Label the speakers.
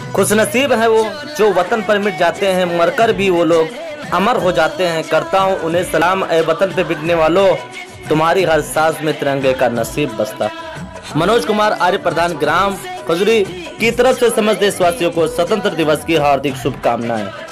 Speaker 1: खुशनसीब है वो जो वतन पर मिट जाते हैं, मरकर भी वो लोग अमर हो जाते हैं। करता हूँ उन्हें सलाम, ए वतन पे बिकने वालों, तुम्हारी हर सांस में तिरंगे का नसीब बसता। मनोज कुमार आर्य प्रधान, ग्राम खजुरी की तरफ से समस्त देशवासियों को स्वतंत्र दिवस की हार्दिक शुभकामनाएं।